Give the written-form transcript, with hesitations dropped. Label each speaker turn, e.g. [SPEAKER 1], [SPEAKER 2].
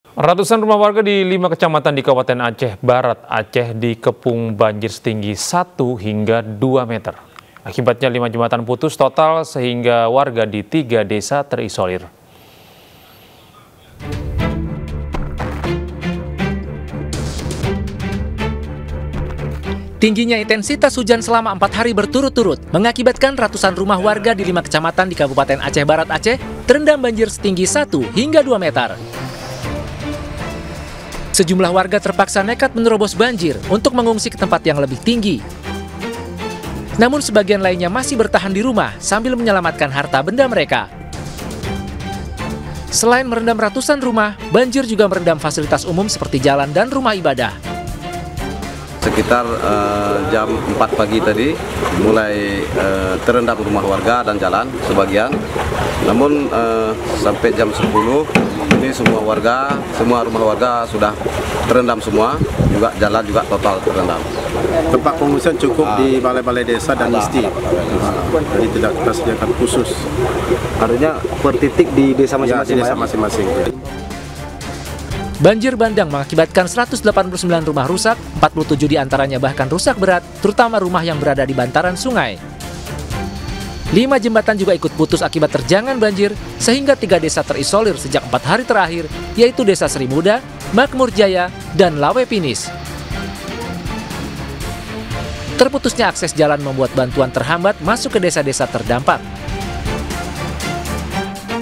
[SPEAKER 1] Ratusan rumah warga di 5 kecamatan di Kabupaten Aceh Barat, Aceh dikepung banjir setinggi 1 hingga 2 meter. Akibatnya 5 jembatan putus total sehingga warga di 3 desa terisolir.
[SPEAKER 2] Tingginya intensitas hujan selama 4 hari berturut-turut mengakibatkan ratusan rumah warga di 5 kecamatan di Kabupaten Aceh Barat Aceh terendam banjir setinggi 1 hingga 2 meter. Sejumlah warga terpaksa nekat menerobos banjir untuk mengungsi ke tempat yang lebih tinggi. Namun sebagian lainnya masih bertahan di rumah sambil menyelamatkan harta benda mereka. Selain merendam ratusan rumah, banjir juga merendam fasilitas umum seperti jalan dan rumah ibadah.
[SPEAKER 3] Sekitar jam 4 pagi tadi mulai terendam rumah warga dan jalan sebagian. Namun sampai jam 10 ini semua rumah warga sudah terendam semua, juga jalan juga total terendam.
[SPEAKER 4] Tempat pengungsian cukup di balai-balai desa dan isti. Jadi tidak kita sediakan khusus.
[SPEAKER 5] Artinya per titik di desa masing-masing.
[SPEAKER 4] Ya, di desa masing-masing.
[SPEAKER 2] Banjir bandang mengakibatkan 189 rumah rusak, 47 diantaranya bahkan rusak berat, terutama rumah yang berada di bantaran sungai. 5 jembatan juga ikut putus akibat terjangan banjir, sehingga 3 desa terisolir sejak 4 hari terakhir, yaitu Desa Sri Muda, Makmur Jaya, dan Lawe Pinis. Terputusnya akses jalan membuat bantuan terhambat masuk ke desa-desa terdampak.